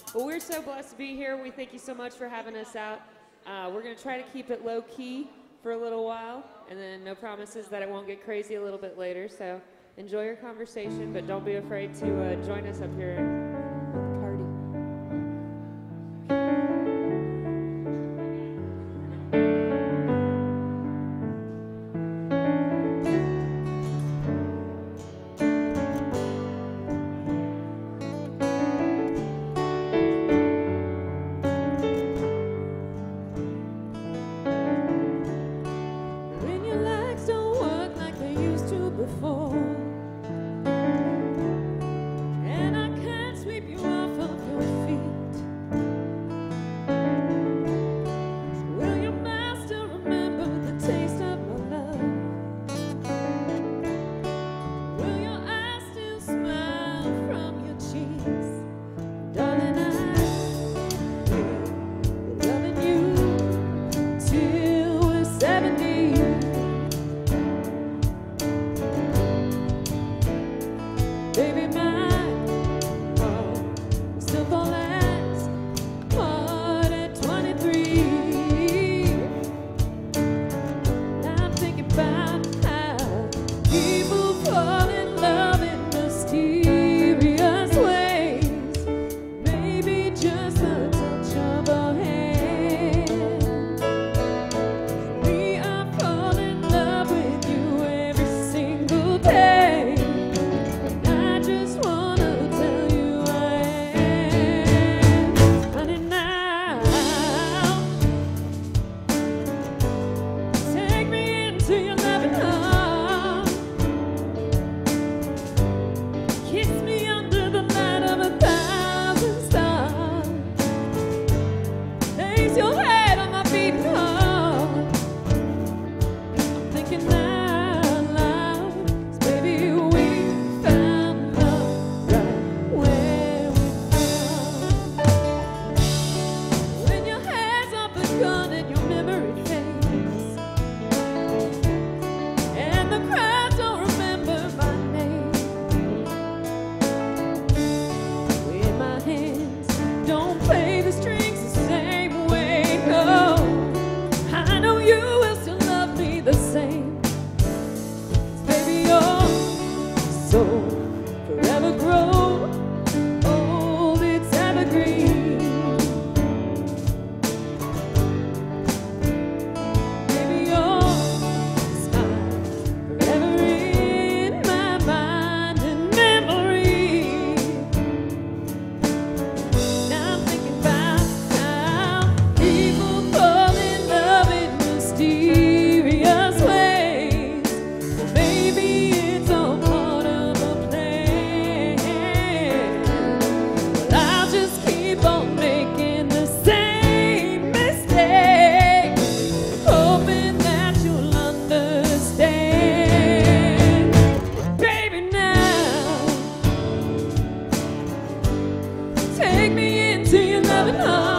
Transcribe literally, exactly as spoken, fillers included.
Well, we're so blessed to be here. We thank you so much for having us out. Uh, we're going to try to keep it low key for a little while, and then no promises that it won't get crazy a little bit later. So enjoy your conversation, but don't be afraid to uh, join us up here at the party. Take me into your loving arms.